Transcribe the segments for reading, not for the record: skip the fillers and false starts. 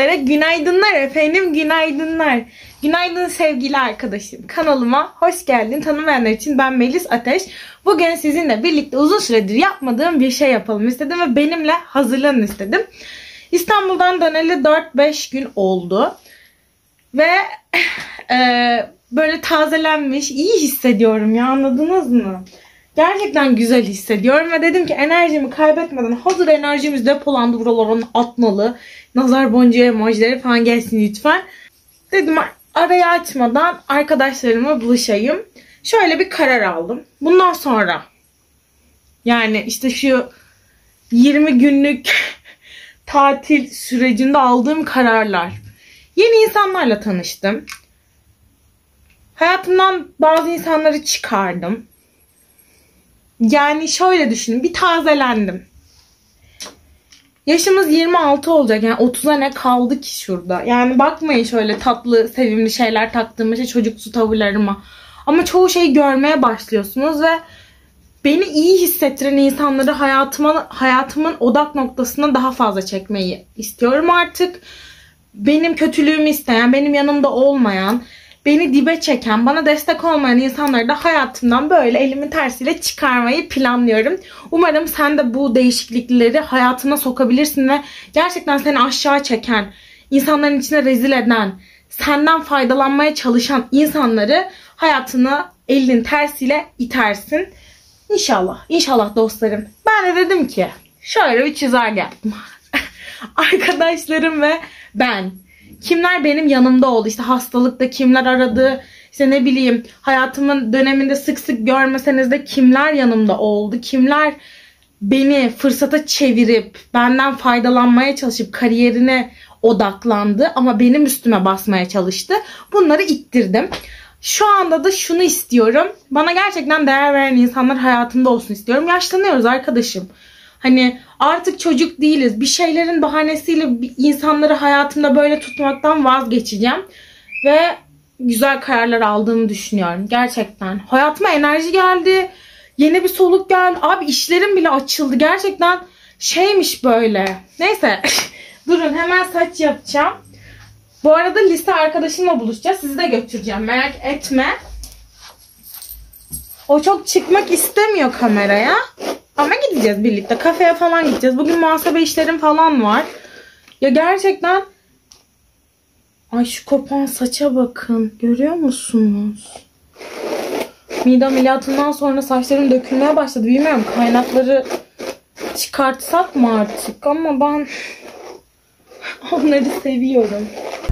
üzere. Günaydınlar efendim, günaydınlar. Günaydın sevgili arkadaşım. Kanalıma hoş geldin. Tanımayanlar için ben Melis Ateş. Bugün sizinle birlikte uzun süredir yapmadığım bir şey yapalım istedim ve benimle hazırlanın istedim. İstanbul'dan döneli 4-5 gün oldu. Ve böyle tazelenmiş, iyi hissediyorum ya, anladınız mı? Gerçekten güzel hissediyorum ve dedim ki enerjimi kaybetmeden, hazır enerjimiz depolandı, buralara atmalı, nazar boncuğu emojileri falan gelsin lütfen. Dedim arayı açmadan arkadaşlarımla buluşayım. Şöyle bir karar aldım. Bundan sonra yani işte şu 20 günlük tatil sürecinde aldığım kararlar. Yeni insanlarla tanıştım. Hayatımdan bazı insanları çıkardım. Yani şöyle düşünün, bir tazelendim. Yaşımız 26 olacak, yani 30'a ne kaldı ki şurada. Yani bakmayın şöyle tatlı, sevimli şeyler taktığım şey, çocuksu tavırlarıma. Ama çoğu şeyi görmeye başlıyorsunuz ve beni iyi hissettiren insanları hayatımın odak noktasına daha fazla çekmeyi istiyorum artık. Benim kötülüğümü isteyen, benim yanımda olmayan, beni dibe çeken, bana destek olmayan insanları da hayatımdan böyle elimin tersiyle çıkarmayı planlıyorum. Umarım sen de bu değişiklikleri hayatına sokabilirsin ve gerçekten seni aşağı çeken, insanların içine rezil eden, senden faydalanmaya çalışan insanları hayatına elinin tersiyle itersin. İnşallah, inşallah dostlarım. Ben de dedim ki şöyle bir çizelge yaptım. Arkadaşlarım ve ben. Kimler benim yanımda oldu? İşte hastalıkta kimler aradı? İşte ne bileyim, hayatımın döneminde sık sık görmeseniz de kimler yanımda oldu? Kimler beni fırsata çevirip benden faydalanmaya çalışıp kariyerine odaklandı ama benim üstüme basmaya çalıştı? Bunları ittirdim. Şu anda da şunu istiyorum. Bana gerçekten değer veren insanlar hayatımda olsun istiyorum. Yaşlanıyoruz arkadaşım. Hani artık çocuk değiliz. Bir şeylerin bahanesiyle insanları hayatımda böyle tutmaktan vazgeçeceğim. Ve güzel kararlar aldığımı düşünüyorum. Gerçekten. Hayatıma enerji geldi. Yeni bir soluk geldi. Abi işlerim bile açıldı. Gerçekten şeymiş böyle. Neyse. Durun, hemen saç yapacağım. Bu arada lise arkadaşımla buluşacağız. Sizi de götüreceğim. Merak etme. O çok çıkmak istemiyor kameraya. Ama gideceğiz birlikte. Kafeye falan gideceğiz. Bugün muhasebe işlerim falan var. Ya gerçekten. Ay şu kopan saça bakın. Görüyor musunuz? Mide ameliyatından sonra saçlarım dökülmeye başladı. Bilmiyorum, kaynakları çıkartsak mı artık? Ama ben onları seviyorum.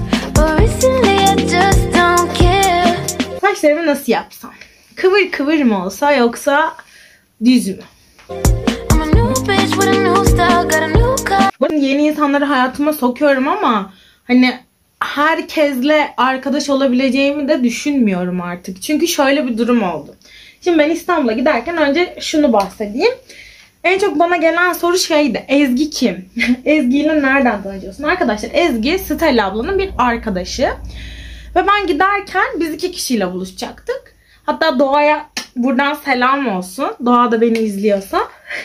Saçlarımı nasıl yapsam? Kıvır kıvır mı olsa yoksa düz mü? Bakın, yeni insanları hayatıma sokuyorum ama hani herkesle arkadaş olabileceğimi de düşünmüyorum artık. Çünkü şöyle bir durum oldu. Şimdi ben İstanbul'a giderken önce şunu bahsedeyim. En çok bana gelen soru şeydi. Ezgi kim? Ezgi ile nereden tanışıyorsun? Arkadaşlar, Ezgi Stella ablanın bir arkadaşı. Ve ben giderken biz 2 kişiyle buluşacaktık. Hatta Doğa'ya buradan selam olsun. Doğa da beni izliyorsa.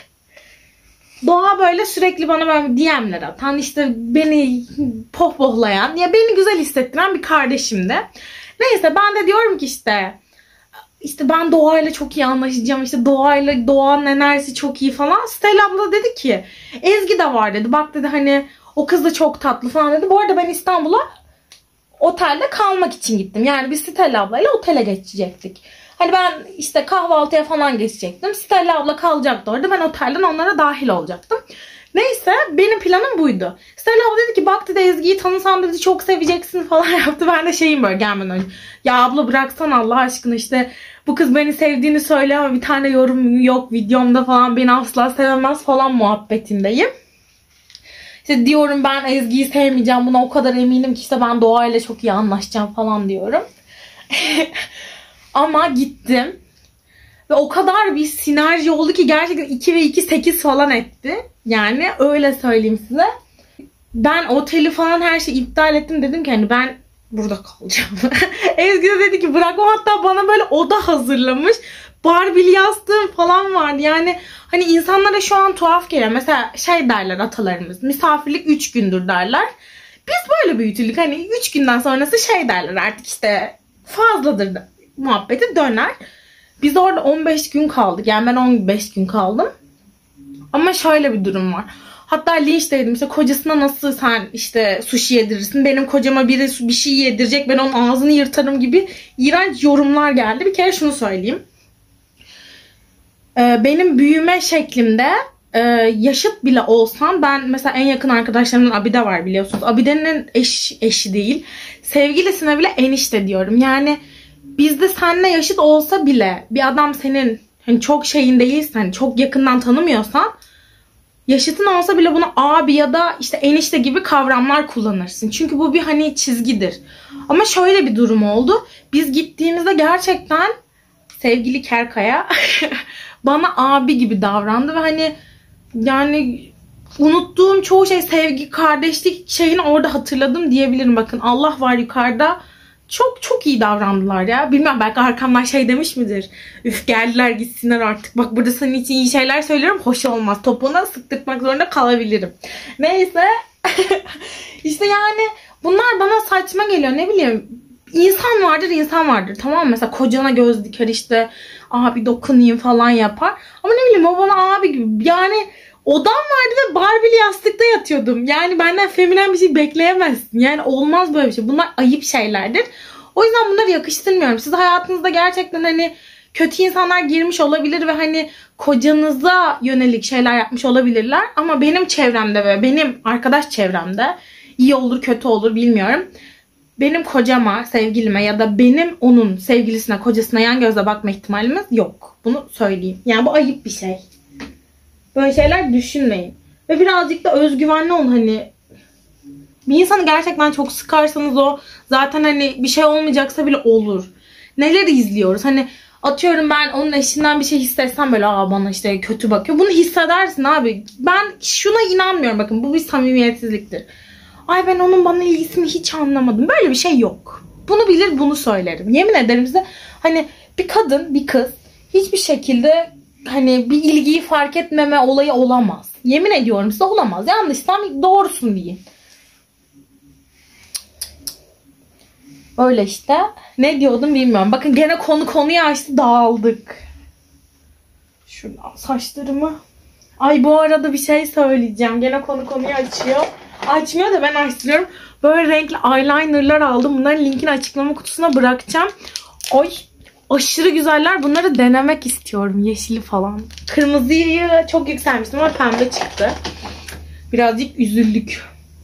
Doğa böyle sürekli bana böyle DM'ler atan, işte beni pohpohlayan, ya beni güzel hissettiren bir kardeşimdi. Neyse, ben de diyorum ki işte ben Doğa'yla çok iyi anlaşacağım. İşte Doğa'nın enerjisi çok iyi falan. Stella abla dedi ki Ezgi de var dedi. Bak dedi, hani o kız da çok tatlı falan dedi. Bu arada ben İstanbul'a otelde kalmak için gittim. Yani biz Stella ablayla otele geçecektik. Hani ben işte kahvaltıya falan geçecektim. Stella abla kalacaktı orada. Ben otelden onlara dahil olacaktım. Neyse, benim planım buydu. Stella abla dedi ki bak dedi, Ezgi'yi tanısan dedi çok seveceksin falan yaptı. Ben de şeyim böyle gelmeden önce. Ya abla bıraksan Allah aşkına, işte bu kız beni sevdiğini söylüyor ama bir tane yorum yok videomda falan, beni asla sevemez falan muhabbetindeyim. İşte diyorum ben Ezgi'yi sevmeyeceğim, buna o kadar eminim ki, işte ben Doğa'yla çok iyi anlaşacağım falan diyorum. Ama gittim. Ve o kadar bir sinerji oldu ki gerçekten 2 ve 2 8 falan etti. Yani öyle söyleyeyim size. Ben oteli falan her şeyi iptal ettim. Dedim ki hani ben burada kalacağım. Ezgi de dedi ki bırakma, hatta bana böyle oda hazırlamış. Barbie'li yastığım falan vardı. Yani hani insanlara şu an tuhaf geliyor. Mesela şey derler atalarımız. Misafirlik 3 gündür derler. Biz böyle büyütüldük. Hani 3 günden sonrası şey derler artık işte fazladır muhabbeti döner. Biz orada 15 gün kaldık. Yani ben 15 gün kaldım. Ama şöyle bir durum var. Hatta linçteydim işte kocasına nasıl sen işte sushi yedirirsin. Benim kocama biri bir şey yedirecek ben onun ağzını yırtarım gibi iğrenç yorumlar geldi. Bir kere şunu söyleyeyim. Benim büyüme şeklimde yaşıt bile olsam ben mesela en yakın arkadaşlarımın Abide var biliyorsunuz. Abide'nin eşi değil. Sevgilisine bile enişte diyorum. Yani bizde seninle yaşıt olsa bile bir adam senin hani çok şeyin değilsen, hani çok yakından tanımıyorsan yaşıtın olsa bile bunu abi ya da işte enişte gibi kavramlar kullanırsın. Çünkü bu bir hani çizgidir. Ama şöyle bir durum oldu. Biz gittiğimizde gerçekten sevgili Kerkaya bana abi gibi davrandı ve hani yani unuttuğum çoğu şey sevgi, kardeşlik şeyini orada hatırladım diyebilirim. Bakın Allah var yukarıda. Çok çok iyi davrandılar ya. Bilmem belki arkamdan şey demiş midir? Üf geldiler gitsinler artık. Bak burada senin için iyi şeyler söylüyorum. Hoş olmaz. Topuğuna sıktırmak zorunda kalabilirim. Neyse. İşte yani bunlar bana saçma geliyor. Ne bileyim. İnsan vardır insan vardır. Tamam mı? Mesela kocana göz diker işte. Abi dokunayım falan yapar. Ama ne bileyim o bana abi gibi. Yani odam vardı ve Barbie'li yastıkta yatıyordum. Yani benden feminen bir şey bekleyemezsin. Yani olmaz böyle bir şey. Bunlar ayıp şeylerdir. O yüzden bunları yakıştırmıyorum. Siz hayatınızda gerçekten hani kötü insanlar girmiş olabilir ve hani kocanıza yönelik şeyler yapmış olabilirler. Ama benim çevremde ve benim arkadaş çevremde iyi olur kötü olur bilmiyorum. Benim kocama, sevgilime ya da benim onun sevgilisine, kocasına yan gözle bakma ihtimalimiz yok. Bunu söyleyeyim. Yani bu ayıp bir şey. Böyle şeyler düşünmeyin. Ve birazcık da özgüvenli olun hani. Bir insanı gerçekten çok sıkarsanız o zaten hani bir şey olmayacaksa bile olur. Neler izliyoruz? Hani atıyorum ben onun eşinden bir şey hissetsem böyle bana işte kötü bakıyor. Bunu hissedersin abi. Ben şuna inanmıyorum bakın bu bir samimiyetsizliktir. Ay ben onun bana ilgisini hiç anlamadım. Böyle bir şey yok. Bunu bilir bunu söylerim. Yemin ederim size hani bir kadın bir kız hiçbir şekilde hani bir ilgiyi fark etmeme olayı olamaz. Yemin ediyorum size olamaz. Yanlışsam doğrusun deyin. Öyle işte. Ne diyordum bilmiyorum. Bakın gene konuyu açtı dağıldık. Şuradan saçlarımı. Ay bu arada bir şey söyleyeceğim. Gene konuyu açıyor. Açmıyor da ben açtırıyorum. Böyle renkli eyelinerlar aldım. Bunların linkini açıklama kutusuna bırakacağım. Oy. Aşırı güzeller. Bunları denemek istiyorum. Yeşili falan. Kırmızıyı çok yükselmiştim ama pembe çıktı. Birazcık üzüldük.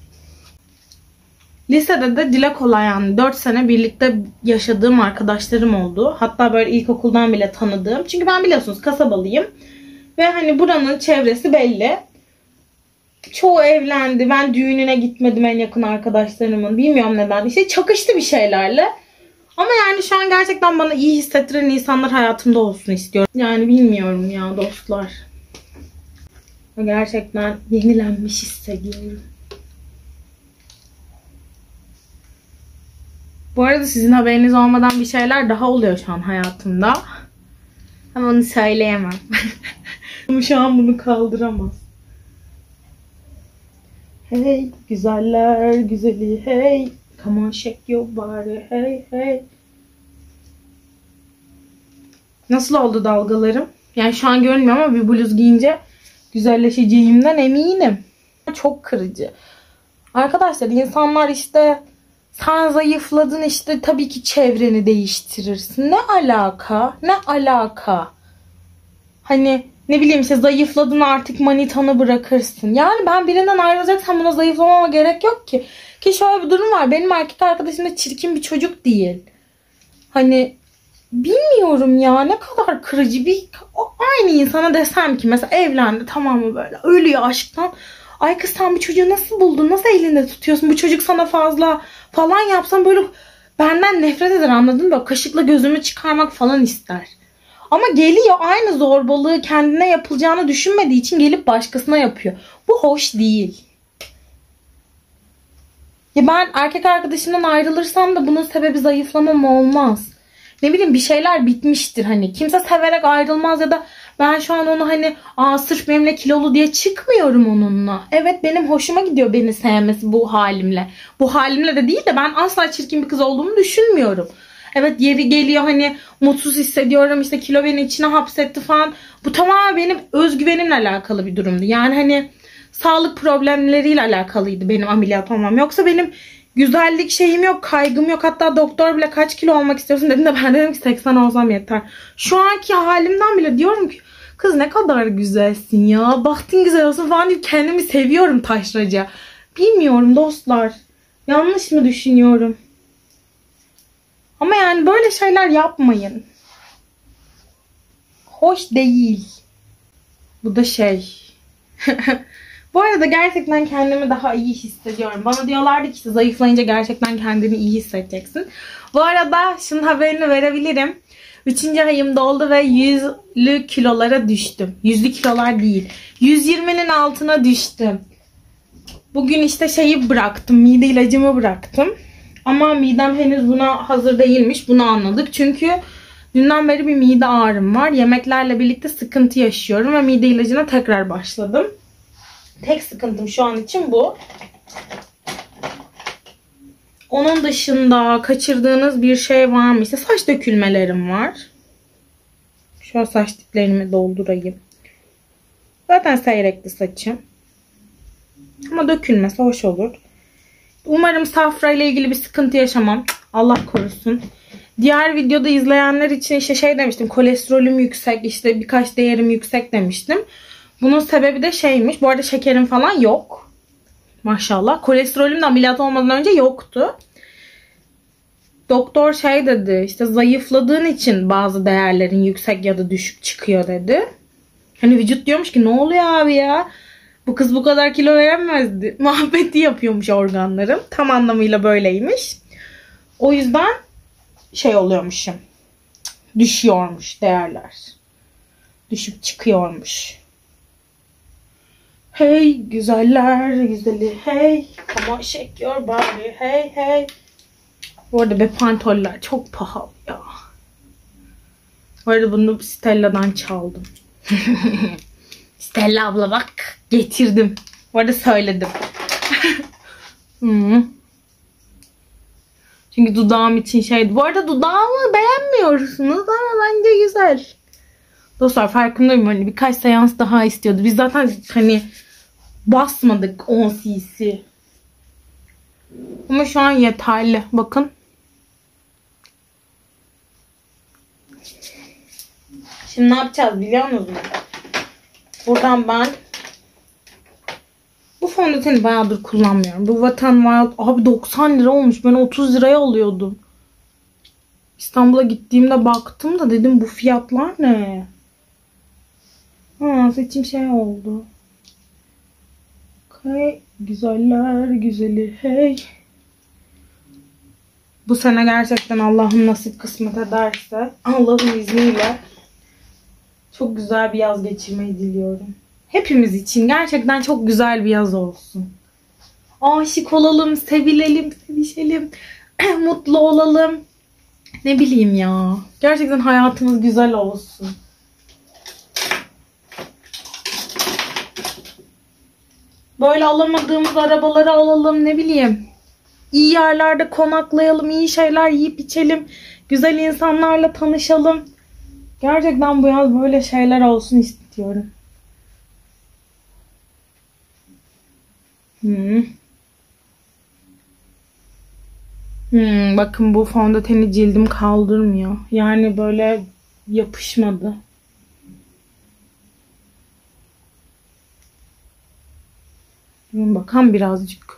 Lisede de dile kolay yani 4 sene birlikte yaşadığım arkadaşlarım oldu. Hatta böyle ilkokuldan bile tanıdığım. Çünkü ben biliyorsunuz kasabalıyım. Ve hani buranın çevresi belli. Çoğu evlendi. Ben düğününe gitmedim en yakın arkadaşlarımın. Bilmiyorum neden. İşte çakıştı bir şeylerle. Ama yani şu an gerçekten bana iyi hissettiren insanlar hayatımda olsun istiyorum. Yani bilmiyorum ya dostlar. Gerçekten yenilenmiş hissediyorum. Bu arada sizin haberiniz olmadan bir şeyler daha oluyor şu an hayatımda. Ama onu söyleyemem. Ama şu an bunu kaldıramaz. Hey güzeller güzeli hey. Come on shake your body hey hey. Nasıl oldu dalgalarım? Yani şu an görünmüyor ama bir bluz giyince güzelleşeceğimden eminim. Çok kırıcı. Arkadaşlar insanlar işte sen zayıfladın işte tabii ki çevreni değiştirirsin. Ne alaka? Ne alaka? Hani ne bileyim işte zayıfladın artık manitanı bırakırsın. Yani ben birinden ayrılacaksam buna zayıflamama gerek yok ki. Ki şöyle bir durum var. Benim erkek arkadaşım da çirkin bir çocuk değil. Hani bilmiyorum ya ne kadar kırıcı bir aynı insana desem ki mesela evlendi tamam mı böyle ölüyor aşktan. Ay kız sen bu çocuğu nasıl buldun? Nasıl elinde tutuyorsun? Bu çocuk sana fazla falan yapsam böyle benden nefret eder anladın mı? Böyle kaşıkla gözümü çıkarmak falan ister. Ama geliyor aynı zorbalığı kendine yapılacağını düşünmediği için gelip başkasına yapıyor. Bu hoş değil. Ya ben erkek arkadaşımdan ayrılırsam da bunun sebebi zayıflamam olmaz. ne bileyim bir şeyler bitmiştir hani. Kimse severek ayrılmaz ya da ben şu an onu hani sırf benimle kilolu diye çıkmıyorum onunla. Evet benim hoşuma gidiyor beni sevmesi bu halimle. Bu halimle de değil de ben asla çirkin bir kız olduğumu düşünmüyorum. Evet yeri geliyor hani mutsuz hissediyorum işte kilo beni içine hapsetti falan. Bu tamamen benim özgüvenimle alakalı bir durumdu. Yani hani sağlık problemleriyle alakalıydı benim ameliyat olmam. Yoksa benim güzellik şeyim yok, kaygım yok. Hatta doktor bile kaç kilo olmak istiyorsun dediğinde ben dedim ki 80 olsam yeter. Şu anki halimden bile diyorum ki kız ne kadar güzelsin ya. Bahtın güzel olsun falan deyip kendimi seviyorum taşraca. Bilmiyorum dostlar. Yanlış mı düşünüyorum? Ama yani böyle şeyler yapmayın. Hoş değil. Bu da şey. Bu arada gerçekten kendimi daha iyi hissediyorum. Bana diyorlardı ki işte zayıflayınca gerçekten kendini iyi hissedeceksin. Bu arada şunun haberini verebilirim. 3. ayım doldu ve 100'lü kilolara düştüm. 100'lü kilolar değil. 120'nin altına düştüm. Bugün işte şeyi bıraktım. Mide ilacımı bıraktım. Ama midem henüz buna hazır değilmiş. Bunu anladık. Çünkü dünden beri bir mide ağrım var. Yemeklerle birlikte sıkıntı yaşıyorum ve mide ilacına tekrar başladım. Tek sıkıntım şu an için bu. Onun dışında kaçırdığınız bir şey var mı? İşte saç dökülmelerim var. Şu saç diplerimi doldurayım. Zaten seyrekli saçım. Ama dökülmese hoş olur. Umarım safra ile ilgili bir sıkıntı yaşamam. Allah korusun. Diğer videoda izleyenler için işte şey demiştim. Kolesterolüm yüksek, işte birkaç değerim yüksek demiştim. Bunun sebebi de şeymiş. Bu arada şekerim falan yok. Maşallah. Kolesterolüm de ameliyat olmadan önce yoktu. Doktor şey dedi. İşte zayıfladığın için bazı değerlerin yüksek ya da düşük çıkıyor dedi. Hani vücut diyormuş ki ne oluyor abi ya? Bu kız bu kadar kilo veremezdi. Muhabbeti yapıyormuş organlarım. Tam anlamıyla böyleymiş. O yüzden şey oluyormuşum. Düşüyormuş değerler. Düşüp çıkıyormuş. Hey güzeller güzeli hey. Come on shake your body hey hey. Bu arada be pantoller çok pahalı ya. Bu arada bunu Stella'dan çaldım. Stella abla bak getirdim. Bu arada söyledim. Çünkü dudağım için şeydi. Bu arada dudağımı beğenmiyorsunuz ama bence güzel. Dostlar farkındayım hani birkaç seans daha istiyordu. Biz zaten hani basmadık 10 cc. Ama şu an yeterli. Bakın. Şimdi ne yapacağız biliyor musunuz? Buradan ben bu fondöteni bayağıdır kullanmıyorum. Bu Wet n Wild abi 90 lira olmuş. Ben 30 liraya alıyordum. İstanbul'a gittiğimde baktım da dedim bu fiyatlar ne? Saçım şey oldu. Okay. Güzeller güzeli hey. Bu sene gerçekten Allah'ım nasip kısmet ederse Allah'ın izniyle çok güzel bir yaz geçirmeyi diliyorum. Hepimiz için gerçekten çok güzel bir yaz olsun. Aşık olalım, sevilelim, sevişelim, mutlu olalım. Ne bileyim ya. Gerçekten hayatımız güzel olsun. Böyle alamadığımız arabaları alalım, ne bileyim. İyi yerlerde konaklayalım, iyi şeyler yiyip içelim. Güzel insanlarla tanışalım. Gerçekten bu yaz böyle şeyler olsun istiyorum. Bakın bu fondöteni cildim kaldırmıyor. Yani böyle yapışmadı. Bakalım birazcık.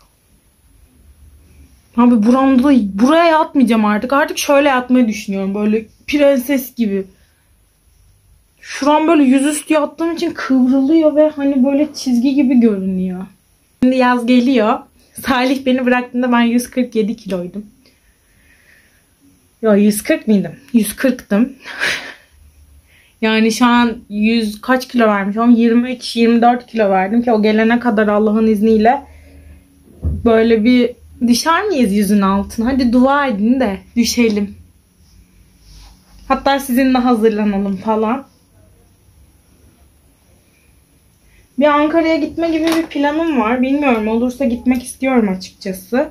Abi buramda da buraya yatmayacağım artık. Artık şöyle yatmayı düşünüyorum. Böyle prenses gibi. Şuram böyle yüzüstü yattığım için kıvrılıyor ve hani böyle çizgi gibi görünüyor. Şimdi yaz geliyor. Salih beni bıraktığında ben 147 kiloydum. Yo 140 mıydım? 140'tım. Yani şu an 100 kaç kilo vermişim? 23-24 kilo verdim ki o gelene kadar Allah'ın izniyle böyle bir düşer miyiz yüzün altına? Hadi dua edin de düşelim. Hatta sizinle hazırlanalım falan. Bir Ankara'ya gitme gibi bir planım var. Bilmiyorum, olursa gitmek istiyorum açıkçası.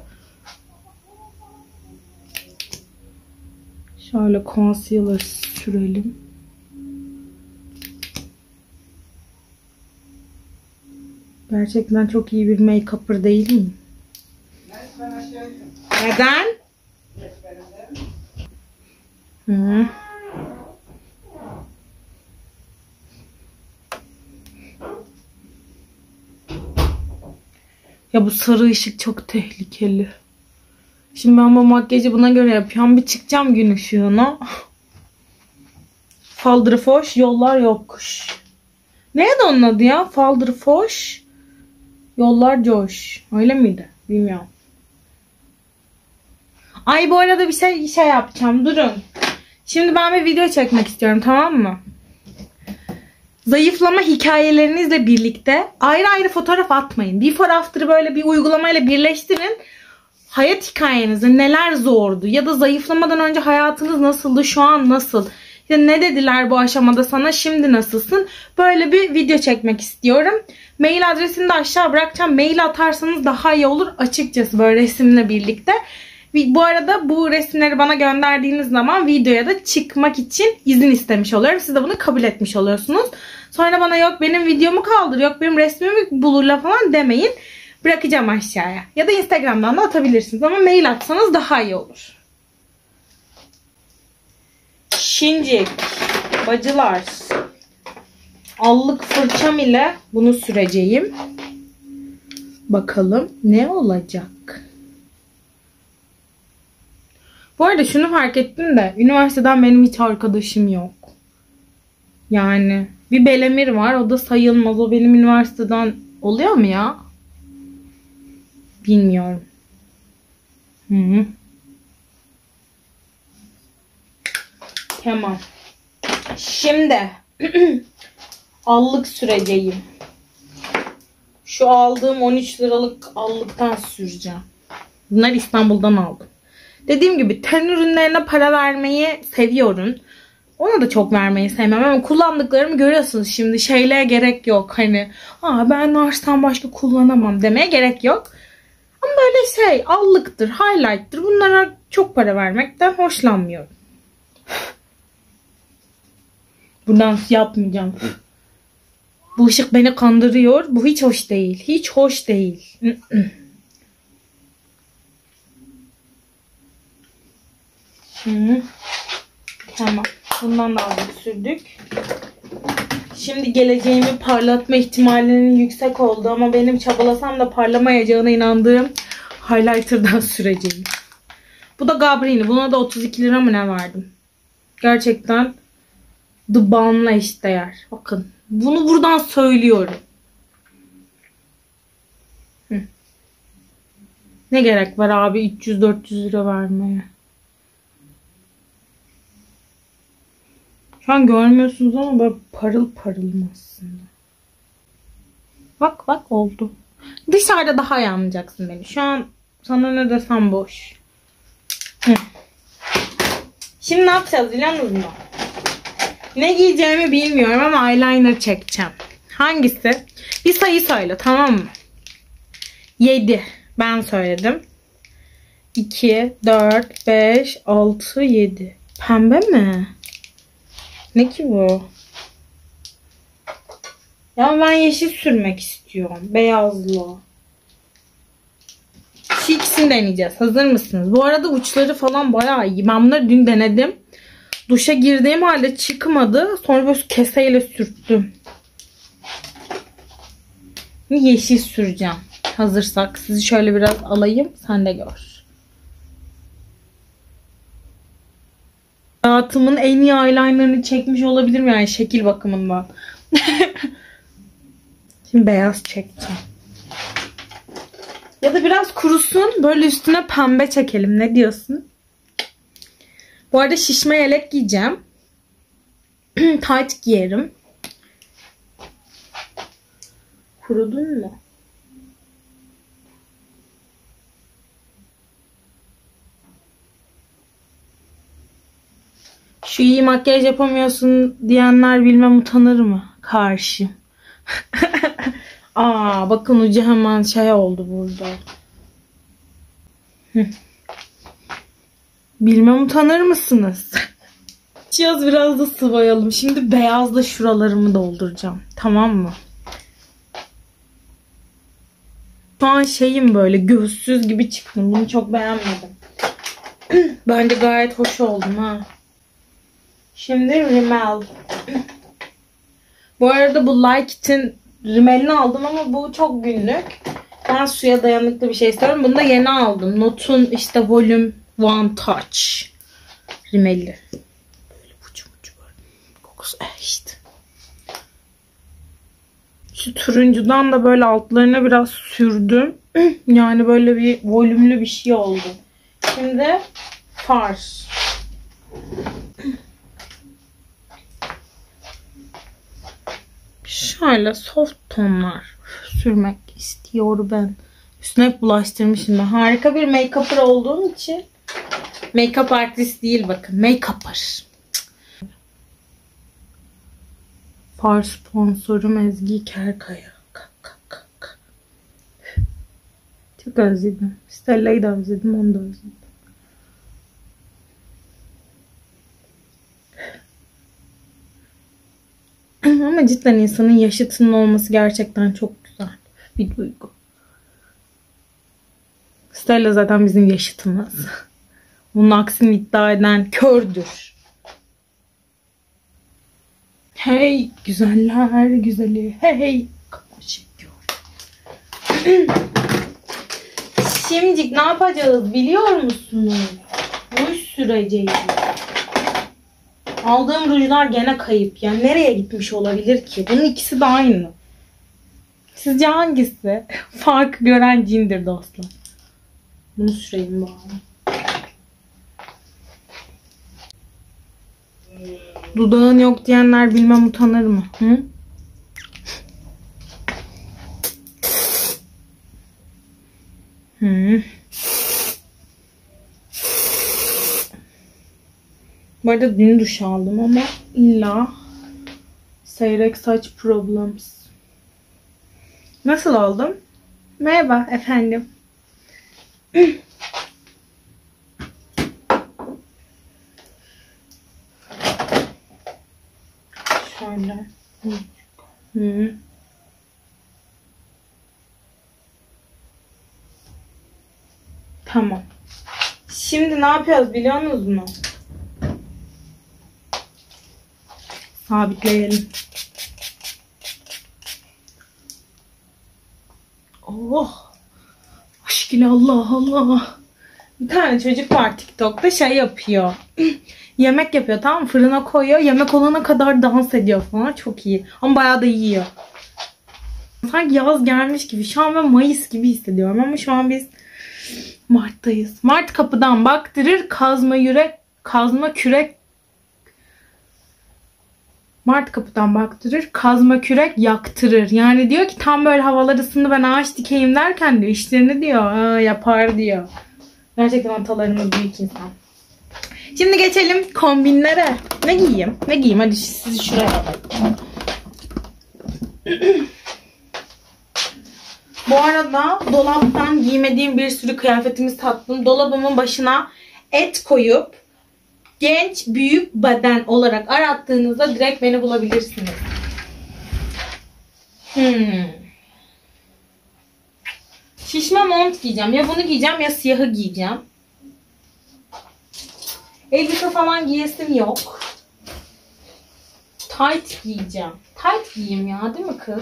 Şöyle concealer sürelim. Gerçekten çok iyi bir make-upper değil miyim? Neden? Hı. Ya bu sarı ışık çok tehlikeli. Şimdi ben bu makyajı buna göre yapıyorum. Bir çıkacağım gün ışığına. Faldırfoş, yollar yokuş. Neydi onun adı ya? Faldırfoş, yollar coş. Öyle miydi? Bilmiyorum. Ay bu arada bir şey yapacağım. Durun. Şimdi ben bir video çekmek istiyorum, tamam mı? Zayıflama hikayelerinizle birlikte ayrı ayrı fotoğraf atmayın. Before after'ı böyle bir uygulamayla birleştirin. Hayat hikayenizde neler zordu ya da zayıflamadan önce hayatınız nasıldı, şu an nasıl? Ya ne dediler bu aşamada sana, şimdi nasılsın? Böyle bir video çekmek istiyorum. Mail adresini de aşağı bırakacağım. Mail atarsanız daha iyi olur açıkçası, böyle resimle birlikte. Bu arada bu resimleri bana gönderdiğiniz zaman videoya da çıkmak için izin istemiş oluyorum. Siz de bunu kabul etmiş oluyorsunuz. Sonra bana yok benim videomu kaldır, yok benim resmimi bulurla falan demeyin. Bırakacağım aşağıya. Ya da Instagram'dan da atabilirsiniz ama mail atsanız daha iyi olur. Şincik, bacılar, allık fırçam ile bunu süreceğim. Bakalım ne olacak. Bu arada şunu fark ettim de üniversiteden benim hiç arkadaşım yok. Yani bir Belemir var, o da sayılmaz. O benim üniversiteden oluyor mu ya? Bilmiyorum. Hı. Tamam. Şimdi allık süreceğim. Şu aldığım 13 liralık allıktan süreceğim. Bunlar İstanbul'dan aldım. Dediğim gibi ten ürünlerine para vermeyi seviyorum. Ona da çok vermeyi sevmem ama kullandıklarımı görüyorsunuz şimdi. Şeylere gerek yok. Hani ben Nars'tan başka kullanamam demeye gerek yok. Ama böyle allıktır, highlight'tır. Bunlara çok para vermekten hoşlanmıyorum. Buradan yapmayacağım. Bu ışık beni kandırıyor. Bu hiç hoş değil. Hiç hoş değil. Tamam. Bundan da aldık, sürdük. Şimdi geleceğimi parlatma ihtimalinin yüksek oldu ama benim çabalasam da parlamayacağına inandığım highlighter'dan süreceğim. Bu da Gabrini. Buna da 32 lira mı ne verdim? Gerçekten The Balm'la eşdeğer. Bakın. Bunu buradan söylüyorum. Ne gerek var abi 300-400 lira vermeye? Şu an görmüyorsunuz ama böyle parıl parılım aslında. Bak oldu. Dışarıda daha iyi anlayacaksın beni. Şu an sana ne desem boş. Şimdi ne yapacağız biliyor musunuz? Ne giyeceğimi bilmiyorum ama eyeliner çekeceğim. Hangisi? Bir sayı söyle, tamam mı? 7. Ben söyledim. 2, 4, 5, 6, 7. Pembe mi? Ne ki bu? Ya ben yeşil sürmek istiyorum. Beyazlı. Şu ikisini deneyeceğiz. Hazır mısınız? Bu arada uçları falan bayağı iyi. Ben bunları dün denedim. Duşa girdiğim halde çıkmadı. Sonra böyle keseyle sürttüm. Yeşil süreceğim. Hazırsak sizi şöyle biraz alayım. Sen de gör. Hayatımın en iyi eyelinerını çekmiş olabilirim yani şekil bakımından. Şimdi beyaz çekeceğim. Ya da biraz kurusun. Böyle üstüne pembe çekelim. Ne diyorsun? Bu arada şişme yelek giyeceğim. Tight giyerim. Kurudun mu? Şu iyi makyaj yapamıyorsun diyenler bilmem utanır mı? Karşı. Aa, bakın ucu hemen şey oldu burada. Bilmem utanır mısınız? Biraz biraz da sıvayalım. Şimdi beyazla şuralarımı dolduracağım. Tamam mı? Şu an şeyim böyle gözsüz gibi çıktım. Bunu çok beğenmedim. Bence gayet hoş oldum ha. Şimdi rimel. Bu arada bu Like-It'in rimelini aldım ama bu çok günlük. Ben suya dayanıklı bir şey istiyorum. Bunu da yeni aldım. Not'un işte Volume One Touch rimeli. Böyle ucu böyle. Kokusu işte. Şu turuncudan da böyle altlarına biraz sürdüm. Yani böyle bir volümlü bir şey oldu. Şimdi far. Şöyle soft tonlar sürmek istiyorum ben. Üstüne hep bulaştırmışım ben. Harika bir make-upper olduğum için. Make-up artist değil bakın. Make-upper. Far sponsorum Ezgi Kerkaya. Çok özledim. Stella'yı da özledim. Onu da özledim. Ama cidden insanın yaşıtının olması gerçekten çok güzel bir duygu. Stella zaten bizim yaşıtımız. Bunun aksini iddia eden kördür. Hey güzeller güzeli. Hey. Şimdi ne yapacağız biliyor musunuz? Ruj süreceğiz. Aldığım rujlar gene kayıp. Yani nereye gitmiş olabilir ki? Bunun ikisi de aynı. Sizce hangisi? Farkı gören cindir dostlar. Bunu süreyim bari. Dudağın yok diyenler bilmem utanır mı? Hı? Hı. Bu arada dün duş aldım ama illa seyrek saç problems. Nasıl oldum? Merhaba efendim. Şöyle. Hı. Tamam. Şimdi ne yapıyoruz biliyor musunuz? Sabitleyelim. Oh. Aşkına Allah Allah. Bir tane çocuk var TikTok'ta şey yapıyor. Yemek yapıyor tamam mı? Fırına koyuyor. Yemek olana kadar dans ediyor falan. Çok iyi. Ama bayağı da yiyor. Sanki yaz gelmiş gibi. Şu an ben Mayıs gibi hissediyorum. Ama şu an biz Mart'tayız. Mart kapıdan baktırır. Kazma kürek. Mart kapıdan baktırır. Kazma kürek yaktırır. Yani diyor ki tam böyle havalar ısındı ben ağaç dikeyim derken diyor. İşlerini diyor. Yapar diyor. Gerçekten atalarımız büyük insan. Şimdi geçelim kombinlere. Ne giyeyim? Ne giyeyim? Hadi sizi şuraya alayım. Bu arada dolaptan giymediğim bir sürü kıyafetimi sattım. Dolabımın başına et koyup genç büyük beden olarak arattığınızda direkt beni bulabilirsiniz. Şişme mont giyeceğim. Ya bunu giyeceğim ya siyahı giyeceğim. Elbise falan giyesim yok. Tight giyeceğim. Tight giyeyim ya değil mi kız?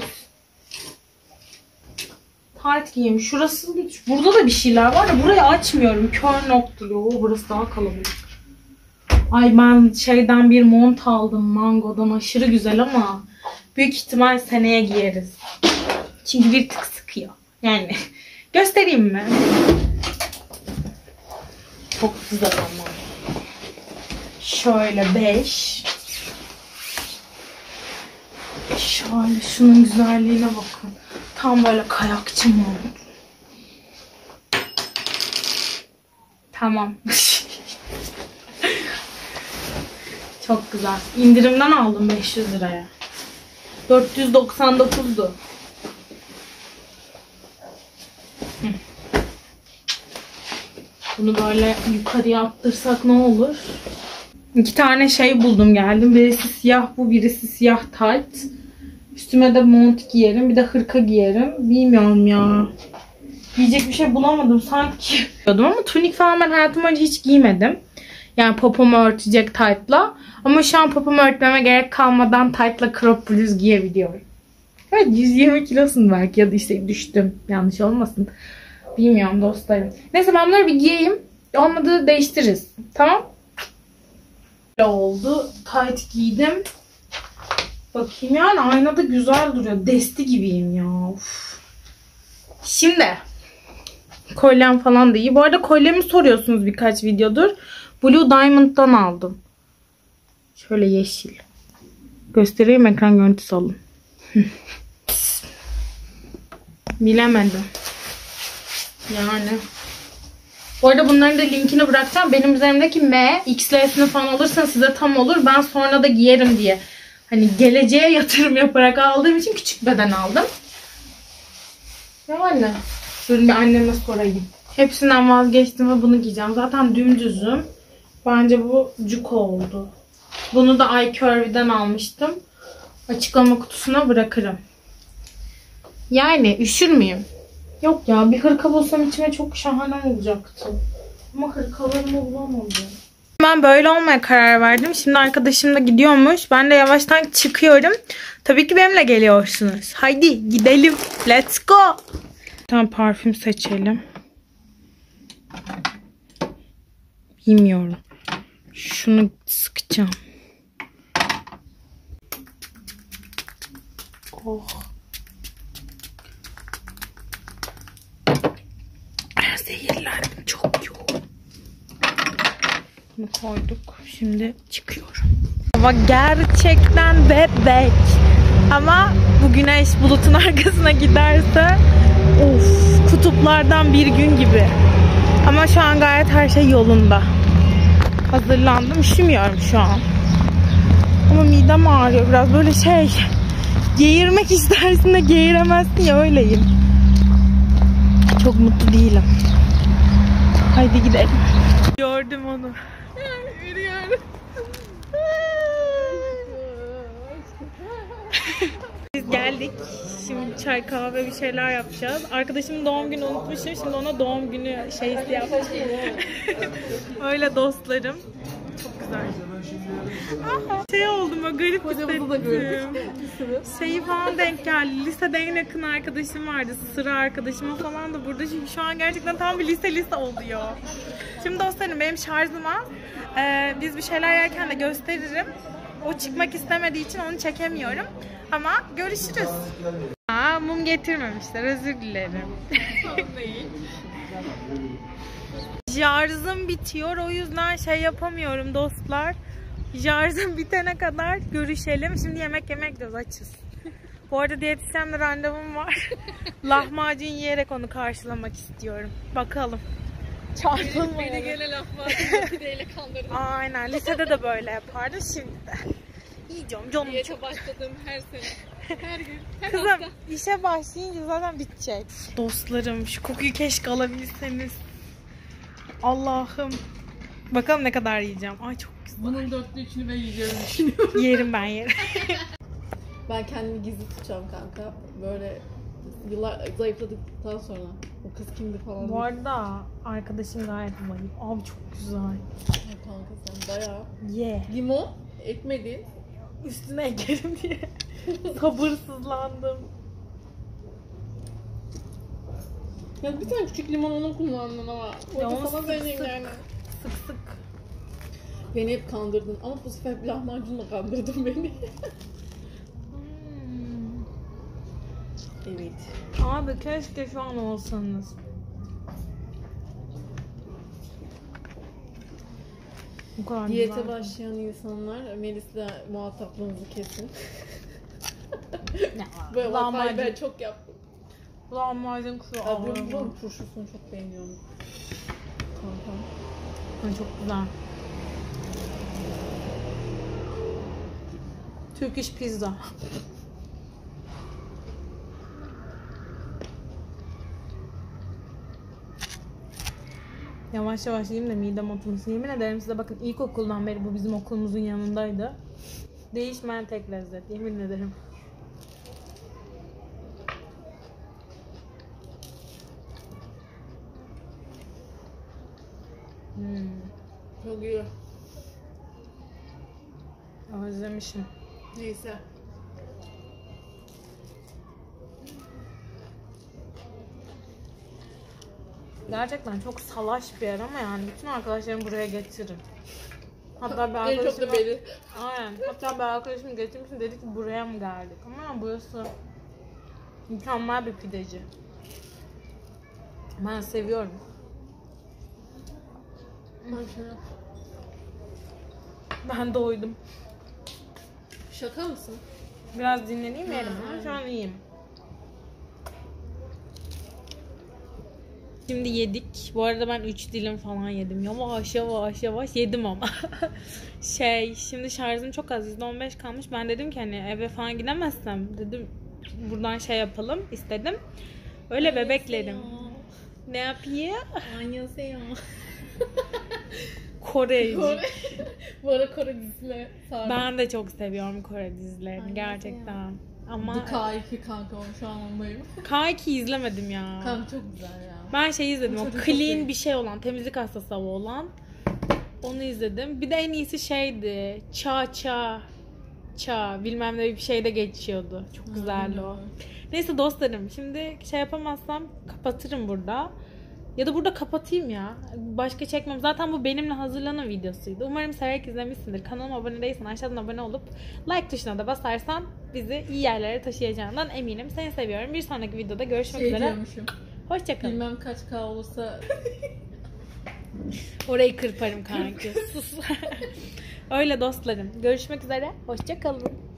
Tight giyeyim. Şurası burada da bir şeyler var da burayı açmıyorum. Kör noktalı. Burası daha kalabalık. Ay ben şeyden bir mont aldım. Mango'dan aşırı güzel ama büyük ihtimal seneye giyeriz. Çünkü bir tık sıkıyor. Yani göstereyim mi? Çok güzel ama. Şöyle 5. Şöyle şunun güzelliğine bakın. Tam böyle kayakçı mont. Tamam. Çok güzel. İndirimden aldım 500 liraya. 499'du. Bunu böyle yukarıya attırsak ne olur? 2 tane şey buldum geldim. Birisi siyah bu, birisi siyah tight. Üstüme de mont giyerim. Bir de hırka giyerim. Bilmiyorum ya. Giyecek bir şey bulamadım sanki. Ama tunik falan ben hayatım boyunca hiç giymedim. Yani popomu örtecek tight'la. Ama şu an popomu örtmeme gerek kalmadan tight'la crop bluz giyebiliyorum. Evet 120 kilosun belki ya da işte düştüm. Yanlış olmasın. Bilmiyorum dostlarım. Neyse ben bunları bir giyeyim. Olmadı değiştiririz. Tamam. Böyle oldu. Tight giydim. Bakayım yani aynada güzel duruyor. Desti gibiyim ya. Uf. Şimdi kolyem falan da iyi. Bu arada kolyemi soruyorsunuz birkaç videodur. Blue Diamond'dan aldım. Şöyle yeşil. Göstereyim, ekran görüntüsü alın. Bilemedim. Yani. Bu arada bunların da linkini bırakacağım. Benim üzerimdeki M, XL'sini falan alırsanız size tam olur. Ben sonra da giyerim diye. Hani geleceğe yatırım yaparak aldığım için küçük beden aldım. Yani. Durun bir anneme sorayım. Hepsinden vazgeçtim ve bunu giyeceğim. Zaten dümdüzüm. Bence bu cuk oldu. Bunu da iCurvy'den almıştım. Açıklama kutusuna bırakırım. Yani üşür müyüm? Yok ya, bir hırka bulsam içime çok şahane olacaktı. Ama hırkalarımı bulamadım. Ben böyle olmaya karar verdim. Şimdi arkadaşım da gidiyormuş. Ben de yavaştan çıkıyorum. Tabii ki benimle geliyorsunuz. Haydi gidelim. Let's go. Bir tane parfüm seçelim. Bilmiyorum. Şunu sıkacağım. Oh. Zehirlendim çok yoğun. Bunu koyduk. Şimdi çıkıyorum. Hava gerçekten bebek. Ama bu güneş bulutun arkasına giderse of, kutuplardan bir gün gibi. Ama şu an gayet her şey yolunda. Hazırlandım. Üşümüyorum şu an. Ama midem ağrıyor biraz. Böyle şey, geğirmek istersin de geğiremezsin ya, öyleyim. Çok mutlu değilim. Haydi gidelim. Gördüm onu. Yürüyorum. Biz geldik. Şimdi çay kahve bir şeyler yapacağız. Arkadaşımın doğum günü unutmuşum. Şimdi ona doğum günü şeysi yapacağım. Öyle dostlarım. Çok güzel. Aha, şey oldum, o garip hissettim. Şeyi falan denk geldi. Lisede en yakın arkadaşım vardı. Sıra arkadaşıma falan da burada. Çünkü şu an gerçekten tam bir lise oluyor. Şimdi dostlarım benim şarjım az. Biz bir şeyler yerken de gösteririm. O çıkmak istemediği için onu çekemiyorum. Ama görüşürüz. Aa, mum getirmemişler. Özür dilerim. Şarjım bitiyor. O yüzden şey yapamıyorum dostlar. Şarjım bitene kadar görüşelim. Şimdi yemek yemek diyoruz, açız. Bu arada diyetisyenle randevum var. Lahmacun yiyerek onu karşılamak istiyorum. Bakalım. Çarpılmayalım. Beni gene lahmacun pideyle kandırdım. Aynen. Lisede de böyle yapardı, şimdi de. Yiyeceğim canım. Diyete başladım her sene. Her gün. Her kızım hafta. İşe başlayınca zaten bitecek. Dostlarım şu kokuyu keşke alabilseniz. Allah'ım. Bakalım ne kadar yiyeceğim. Ay çok güzel. Bunun 4/3'ünü ben yiyeceğimi düşünüyorum. Yerim ben yerim. Ben kendimi gizli tutacağım kanka. Böyle yıllar zayıfladıktan sonra. O kız kimdi falan. Bu arada arkadaşım gayet zayıf. Abi çok güzel. Ya kanka sen bayağı. Ye. Limon ekmedin. Üstüne ekerim diye. Sabırsızlandım. Ya bir tane küçük limon onu kullandın ama. Ya O onu sana sık deneyim sık. yani. Sık sık. Beni hep kandırdın ama bu sefer lahmacunla kandırdın beni. Evet. Abi keşke şu an olsanız. Bu kadar Diyete güzel. başlayan insanlar Melis'le muhataplığınızı kesin. Ne? Böyle vakayı ben Lahmacun. çok yaptım. Lahmacun kuru ağırım. Bunun turşusunu çok beğeniyorum. Kankam. Çok güzel. Turkish pizza. Yavaş yavaş yiyeyim de midem oturmasın. Yemin ederim size bakın ilkokuldan beri bu bizim okulumuzun yanındaydı. Değişmeyen tek lezzet. Yemin ederim. Çok iyi. Özlemişim. Neyse. Gerçekten çok salaş bir yer ama yani bütün arkadaşlarımı buraya getiririm. Hatta bir En çok arkadaşım da beni. aynen. Hatta bir arkadaşım getirmiştim dedi ki buraya mı geldik? Ama yani burası mükemmel bir pideci. Ben seviyorum. Ben doydum. Şaka mısın? Biraz dinleneyim yerim ama şu an iyiyim. Şimdi yedik. Bu arada ben 3 dilim falan yedim. Yavaş yavaş yavaş yedim ama. Şimdi şarjım çok az. %15 kalmış. Ben dedim ki hani eve falan gidemezsem dedim buradan yapalım istedim. Öyle bebeklerim. Ne yapayım? Annyeonghaseyo. Kore. Bu ara Kore dizisine sardım. Ben de çok seviyorum Kore dizilerini Annyeonghaseyo. gerçekten. Ama The K2 kanka şu an ondayım. K2 izlemedim ya. Kanka çok güzel ya. Ben izledim. O Çocuk çok clean iyi. bir şey olan, temizlik hastası olan. Onu izledim. Bir de en iyisi şeydi. Ça bilmem ne bir şeyde geçiyordu. Çok güzeldi o. Neyse dostlarım, şimdi yapamazsam kapatırım burada. Ya da burada kapatayım ya. Başka çekmem. Zaten bu benimle hazırlanan videosuydu. Umarım severek izlemişsindir. Kanalıma abone değilsen aşağıdan abone olup like tuşuna da basarsan bizi iyi yerlere taşıyacağından eminim. Seni seviyorum. Bir sonraki videoda görüşmek üzere. Diyormuşum. Hoşçakalın. Bilmem kaç K olursa Orayı kırparım kanki. Sus. Öyle dostlarım. Görüşmek üzere. Hoşçakalın.